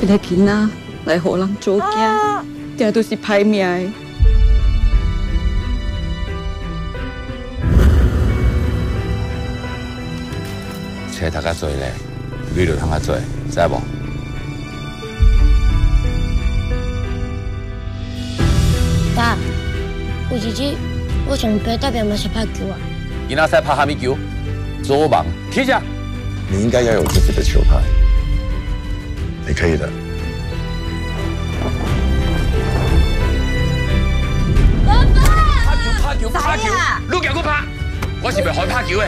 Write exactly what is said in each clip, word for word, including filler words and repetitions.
一个囡仔来互人做囝，定都是歹命的。 车读较多咧，你就通较做，知无？ 爸，有日子我上班代表嘛是拍球啊。 囡仔使拍虾米球？左盲，踢下。 你应该要有自己的球拍，你可以的。 爸爸， 拍球，拍球，拍球！你叫我拍，我是袂害拍球的。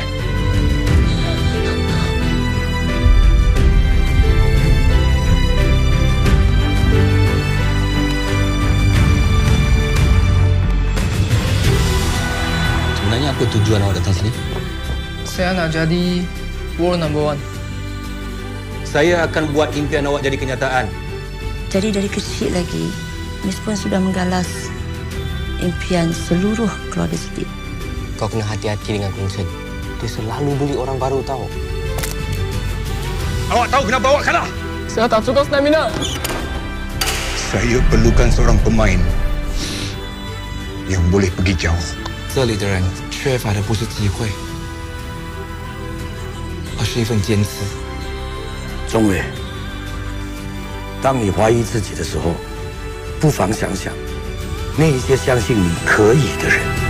Sebenarnya apa tujuan awak datang sini? Saya nak jadi world number one. Saya akan buat impian awak jadi kenyataan. Jadi dari kecil lagi, Miss pun sudah menggalas impian seluruh keluarga Siti. Kau kena hati-hati dengan Vincent. Dia selalu beli orang baru tahu. Awak tahu kenapa awak kalah? Saya tak cukup stamina. Saya perlukan seorang pemain yang boleh pergi jauh. 这里的人缺乏的不是机会，而是一份坚持。 钟伟，当你怀疑自己的时候，不妨想想那一些相信你可以的人。